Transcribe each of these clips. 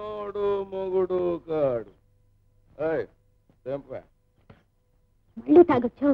మనోడు మొగుడు కాడు. మళ్ళీ తాగొచ్చు.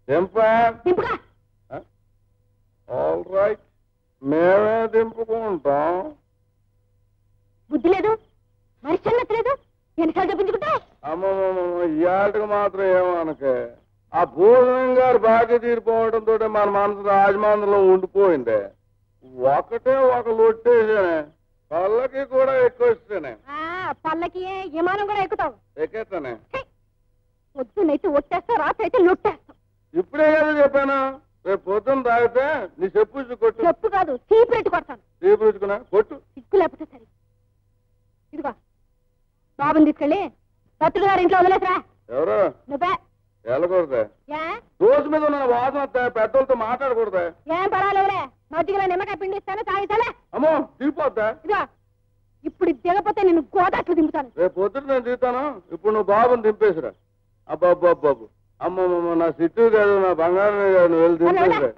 ఆల్ రైట్, మేమే దింపుకుంటాం. బుద్ధి లేదు, మరి చిన్నది లేదు. ఎన్నిసార్లు చెప్పించుకుంటావు? అమ్మమ్మ, ఇవాళకి మాత్రం ఏమనకే. ఆ భూషణం గారు బాగా తీరిపోవడంతో మన మనసు రాజమండ్రిలో ఉండిపోయింది. ఒకటే ఒక లొట్టేసానే, పల్లకి కూడా ఎక్కువ ఇస్తేనే. పల్లకి విమానం కూడా ఎక్కుతావు. ఎక్కేస్తానే. పొద్దునైతే ఒట్టేస్తావు, రాత్రి అయితే లొట్టేస్తావు. ఇప్పుడే కదా చెప్పాను, రేపు పొద్దున్న తాగితే నీ చెప్పు కొట్టు. చెప్పు కాదు, చీపు పెట్టి కొడతాను. చీపు పెట్టుకున్నా కొట్టు. సిగ్గు లేకపోతే సరే. ఇదిగో బాబుని తీసుకెళ్ళి దత్తుడు గారి ఇంట్లో వదిలేసరా. ఎవరు? నువ్వే. వెళ్ళకూడదే. రోజు మీద ఉన్న వాసన వస్తాయి, పెద్దలతో మాట్లాడకూడదే. ఏం పర్వాలేదులే, మజ్జిగలో నిమ్మకాయ పిండి ఇస్తాను, తాగితేలే. అమ్మో దిగిపోద్దా? ఇదిగో ఇప్పుడు దిగపోతే నేను గోదాట్లు దింపుతాను. రేపు పొద్దున నేను దిగుతాను. ఇప్పుడు నువ్వు బాబుని దింపేసిరా. అబ్బాబ్బాబ్బు, అమ్మమ్మ, నా సిట్టు కాదు, నా బంగారం కాదు, నువ్వు వెళ్ళి దింపేసిరా.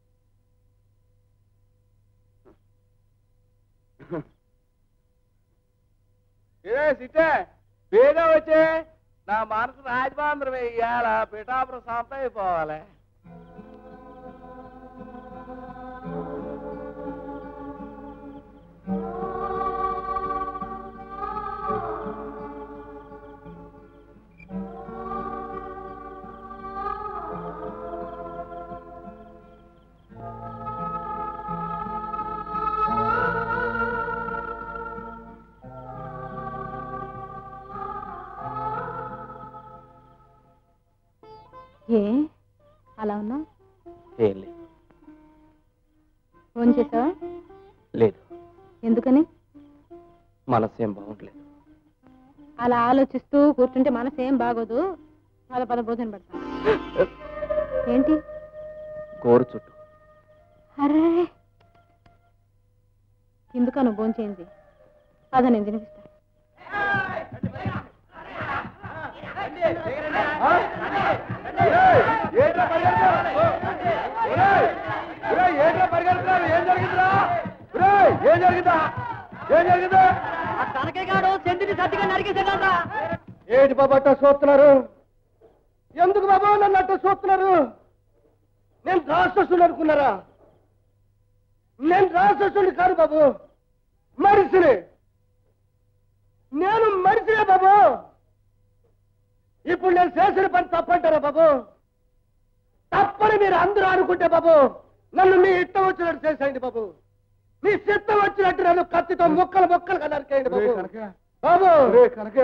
సిట్టే బేగా వచ్చే, నా మనసు రాజమాంధ్రం ఇయ్యాల పిఠాపురం సంత అయిపోవాలి. ఏ అలా ఉన్నా? ఏం లేదు. ఫోన్ చేసావా? లేదు. ఎందుకని? మనసేం బాగుంటలేదు. అలా ఆలోచిస్తూ కూర్చుంటే మనసేం బాగోదు. అలా భోజనం పెడతా. ఏంటి? గోరు చుట్టూ. అరే ఎందుకను భోజనం చేయింది? అదే నేను తినిపిస్తా. ఏంటి బాబు అట్ట చూస్తున్నారు? ఎందుకు బాబు నన్ను అట్ట చూస్తున్నారు? నేను రాక్షసుడు అనుకున్నారా? నేను రాక్షసుడు కాదు బాబు, మనిషిని. నేను మనిషినే బాబు. ఇప్పుడు నేను చేసిన పని తప్పంటారా బాబు? తప్పని మీరు అందరూ అనుకుంటే బాబు, నన్ను మీ ఇష్టం వచ్చినట్టు చేసేయండి బాబు. మీ చిత్తం వచ్చినట్టు నన్ను కత్తితో ముక్కలు ముక్కలుగా నరికేయండి బాబు. బాబు కనుక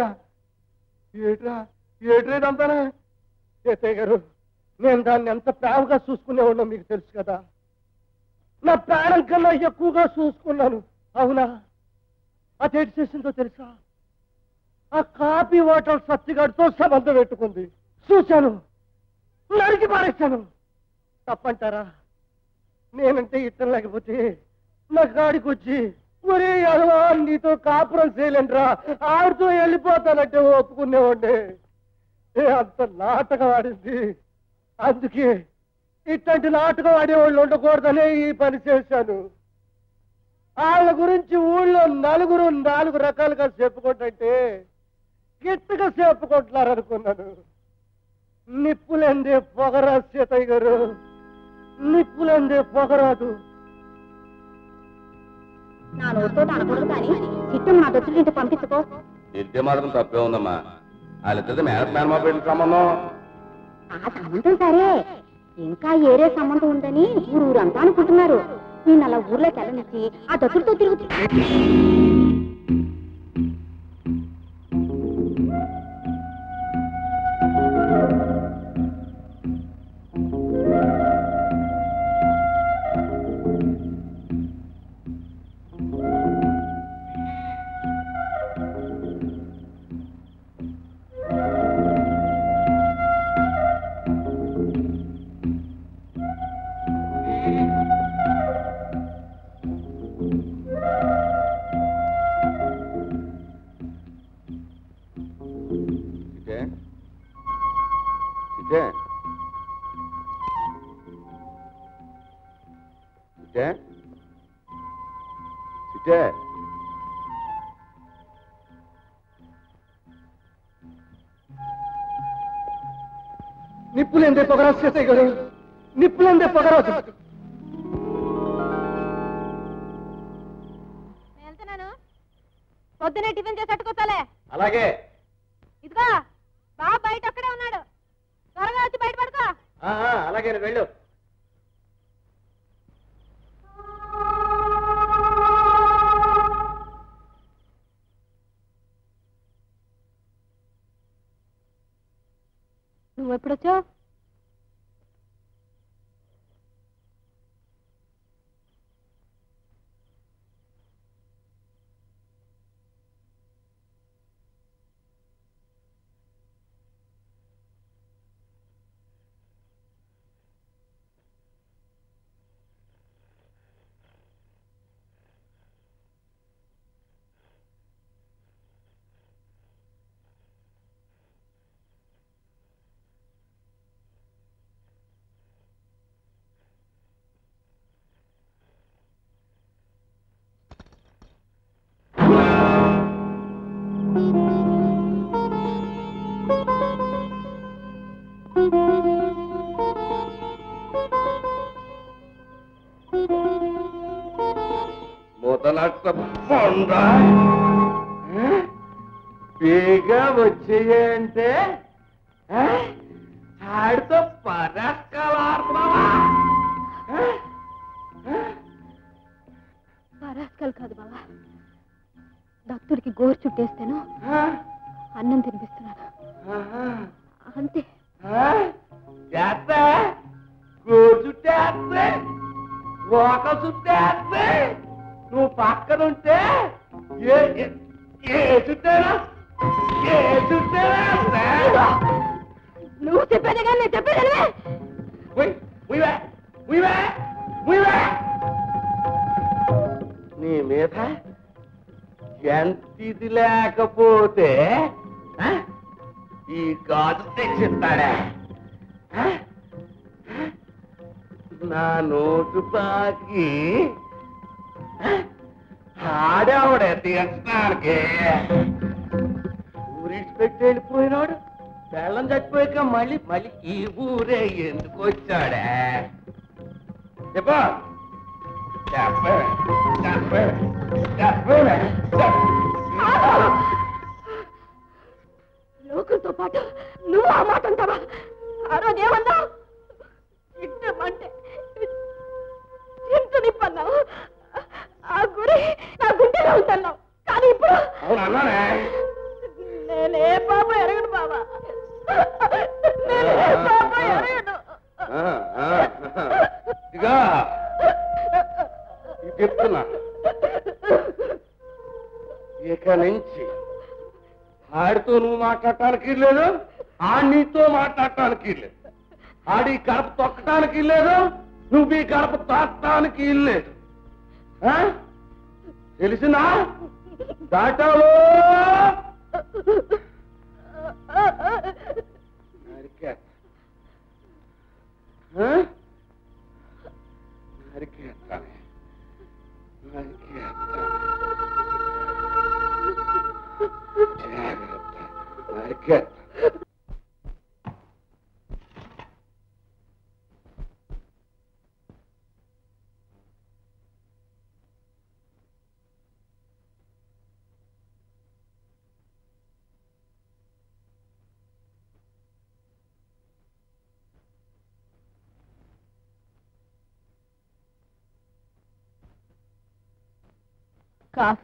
ఏట్లేదంతానే ఏతయ్య గారు, నేను దాన్ని ఎంత ప్రేమగా చూసుకునే ఉన్నా మీకు తెలుసు కదా. నా ప్రాణం కన్నా ఎక్కువగా చూసుకున్నాను. అవునా? అదేంటి చేసిందో తెలుసా? ఆ కాపీ హోటల్ సత్తిగాడితో సంబంధం పెట్టుకుంది. చూశాను, నరికి పారేశాను. తప్పంటారా? నేనంటే ఇష్టం లేకపోతే నా గాడికి వచ్చి ఒరే అలవా నీతో కాపురం చేయలేంట్రా, ఆడితో వెళ్ళిపోతానంటే ఒప్పుకునేవాడే. అంత నాటకం ఆడింది. అందుకే ఇట్లాంటి నాటకం ఆడేవాళ్ళు ఉండకూడదనే ఈ పని చేశాను. వాళ్ళ గురించి ఊళ్ళో నలుగురు 4 రకాలుగా చెప్పుకుంటుంటే గిట్టుగా చెప్పుకుంటున్నారు అనుకున్నాను. నిప్పులేందే పొగరా సీతయ్య గారు, నిప్పులేందే పొగరాదు. నా నోటితో అనకూడదు కానీ చిట్టు నా దొచ్చులు ఇంటి పంపించుకో. ఇంటి మాత్రం తప్పే ఉందమ్మా. వాళ్ళిద్దరిది మేనమా పెళ్లి సంబంధం. ఆ సంబంధం సరే, ఇంకా ఏరే సంబంధం ఉందని ఊరంతా అనుకుంటున్నారు. నేను అలా ఊర్లోకి వెళ్ళనిచ్చి ఆ దొచ్చులతో తిరుగుతున్నా. నిప్పులేందే పొగరా చేసే గారు నిప్పులేందే పొగరాదు. వెళ్తున్నాను, పొద్దునే టిఫిన్ చేసి అట్టుకోతాలే. అలాగే. ఇదిగో బాబు బయట అక్కడే ఉన్నాడు, త్వరగా వచ్చి బయట పడుకో. అలాగే వెళ్ళు. నువ్వు ఎప్పుడొచ్చావు? బేగా వచ్చేయంటే ఆడితో పరాస్కాలాడుతున్నావా? పరాస్కల్ కాదు బావా, భక్తుడికి గోరు చుట్టేస్తాను, అన్నం తినిపిస్తున్నాను అంతే. గోరు చుట్టేస్తే రోక చుట్టేస్తే నువ్వు పక్కనుంటే ఏ చుట్టేనా నువ్వు చెప్పేది కానీ నేను చెప్పేది నీ మీద ఎంత ఇది లేకపోతే ఈ గాజు తెచ్చిస్తాడా? నా నోటు పాకి ఆడేవాడే తీర్చడానికి ఊరిడిచిపెట్టి వెళ్ళిపోయినాడు. బెల్లం చచ్చిపోయాక మళ్ళీ మళ్ళీ ఈ ఊరే ఎందుకు వచ్చాడే? చెప్పా లోకులతో పాటు నువ్వు ఆ మాట అంటావా? ఆ రోజు ఏమన్నావు? ఇంటమంటే ఎంత నిప్పన్నావు, ఆ గురి నా గుండెలో ఉంటున్నావు. కానీ ఇప్పుడు నేనే పాపం ఎరగను బాబా, నేనే పాపం ఎరగను. ఇదిగా చెప్తున్నా, ఇక నుంచి ఆడితో నువ్వు మాట్లాడటానికి లేదు, ఆడితో మాట్లాడటానికి లేదు, ఆడి గడప తొక్కటానికి లేదు, నువ్వు ఈ గడప తాకటానికి లేదు. తెలిసినా? దాటాలో కాఫీ.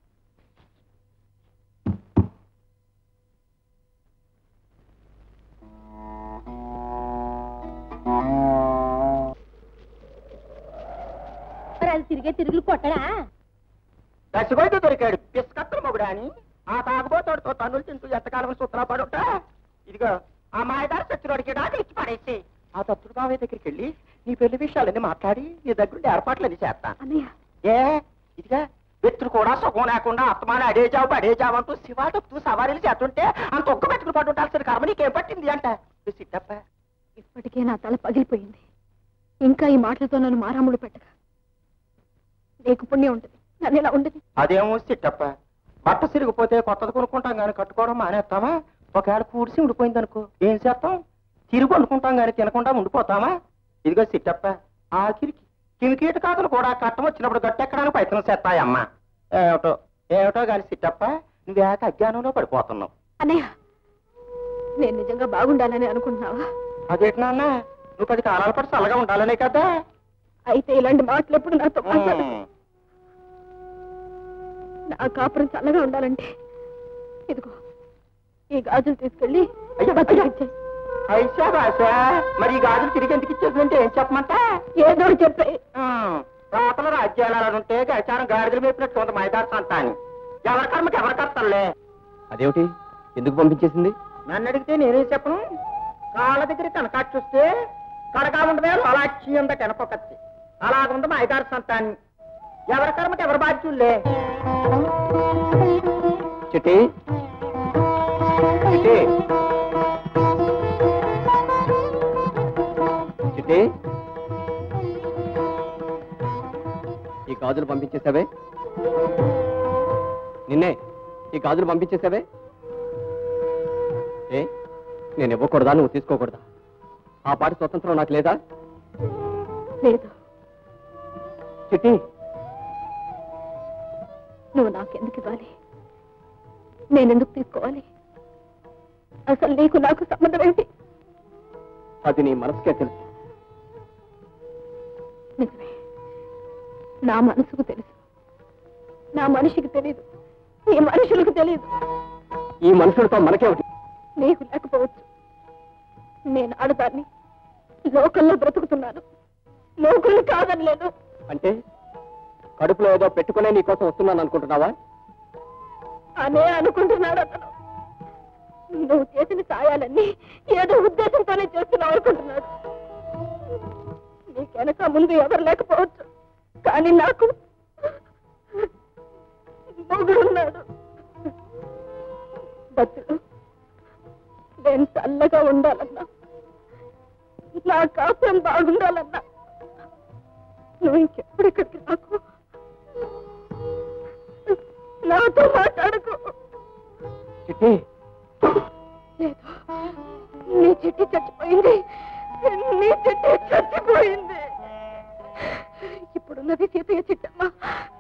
అది తిరిగే తిరుగులు కొట్టడా? దశగోయితో దొరికాడు పిస్కత్తరు మొగుడా అని ఆ తాగుబోతోడితో తన్నులు తింటూ ఎంతకాలం సూత్రా పడుంటా. ఇదిగో ఆ మాయదారి చచ్చురోడికి డాకి ఇచ్చి పడేసి ఆ తత్తుడు బావయ్య దగ్గరికి వెళ్ళి నీ పెళ్లి విషయాలన్నీ మాట్లాడి నీ దగ్గరుండి ఏర్పాట్లన్నీ చేస్తా. ఏ ఇదిగా వ్యక్తులు కూడా సుఖం లేకుండా అత్తమాని అడేజావు అంటూ శివాటొక్తూ సవారీలు చేస్తుంటే అంత ఒక్క పెట్టుకుని పడి ఉండాల్సిన కర్మ నీకేం పట్టింది అంట. సిట్టప్ప ఇప్పటికే నా తల పగిలిపోయింది, ఇంకా ఈ మాటలతో నన్ను మారాములు పెట్టక. నీకు పుణ్యం ఉంటుంది, నన్ను ఇలా ఉండదు. అదేమో సిట్టప్ప, బట్ట సిరిగిపోతే కొత్తది కొనుక్కుంటాం కానీ కట్టుకోవడం మానేస్తామా? ఒకవేళ కూడిసి ఉండిపోయింది అనుకో ఏం చేస్తాం? తిరుగు అనుకుంటాం కానీ తినకుండా ఉండిపోతామా? ఇదిగో సిట్టప్ప, ఆఖరికి కిమికీట కాకులు కూడా కట్టం వచ్చినప్పుడు గట్టెక్కడానికి ప్రయత్నం చేస్తాయమ్మా. ఏమిటో ఏమిటో కానీ సిట్టప్ప, నువ్వేక అజ్ఞానంలో పడిపోతున్నావు. అన్నయ్య, నేను నిజంగా బాగుండాలని అనుకుంటున్నావా? అదేంటి నాన్న, నువ్వు 10 కాలాల పాటు చల్లగా ఉండాలనే కదా. అయితే ఇలాంటి మాటలు ఎప్పుడు నాతో మాట్లాడు. నా కాపురం చల్లగా ఉండాలంటే ఇదిగో ఈ గాజులు తీసుకెళ్ళి ఇచ్చేయ్. ఐషా భాషా, మరి ఈ గాజులు తిరిగి ఎందుకు ఇచ్చేసిందంటే ఏం చెప్పమంటా? ఏదో చెప్పే. రాతల రాజ్యాలు ఉంటే గచారం గాడిదలు మేపినట్టు కొంత మైదార్స్ అంతా అని ఎవరి కర్మకి ఎవరి కర్తలే. అదేమిటి, ఎందుకు పంపించేసింది? నన్ను అడిగితే నేనేం చెప్పను. కాళ్ళ దగ్గర కనకాట్ చూస్తే కడగా ఉండదే అలాక్షి ఉంద కనపకత్తి, అలాగుంది మైదార్స్ అంతా అని ఎవరి కర్మకి ఎవరి బాధ్యులే. చిట్టి చిట్టి చిట్టి, ఈ గాజులు పంపించేసావే? నిన్నే ఈ గాజులు పంపించేసావే? ఏ, నేను ఇవ్వకూడదా, నువ్వు తీసుకోకూడదా? ఆ పాటి స్వతంత్రం నాకు లేదా? లేదు. చిట్టి, నువ్వు నాకెందుకు ఇవ్వాలి? నేనెందుకు తీసుకోవాలి? అసలు నీకు నాకు సంబంధం ఏంటి? అది నీ మనసుకే తెలుసు. నిజమే, నా మనసుకు తెలుసు. నా మనిషికి తెలియదు, ఈ మనుషులకు తెలియదు. ఈ మనుషులతో మనకేమిటి? నీకు లేకపోవచ్చు. నేను ఆడదాన్ని, లోకల్లో బ్రతుకుతున్నాను. లోకుల్ని కాదని లేదు. అంటే కడుపులో ఏదో పెట్టుకునే నీకోసం వస్తున్నాను అనుకుంటున్నావా? అనే అనుకుంటున్నాడు అతను. నువ్వు చేసిన సాయాలన్నీ ఏదో ఉద్దేశంతోనే చేస్తున్నావు అనుకుంటున్నాడు. నీకెనక ముందు ఎవరు లేకపోవచ్చు, కానీ నాకు మొగుడున్నాడు. బతులు నేను చల్లగా ఉండాలన్నా, నా కాపురం బాగుండాలన్నా నువ్వు ఇంకెప్పుడెక్కడికి నాకు నాతో మాట్లాడకు. చిట్టి, లేదు, నీ చిట్టి చచ్చిపోయింది. నీ చిట్టి చచ్చిపోయింది. ఇప్పుడున్నది సీతయ్య చిట్టమ్మ.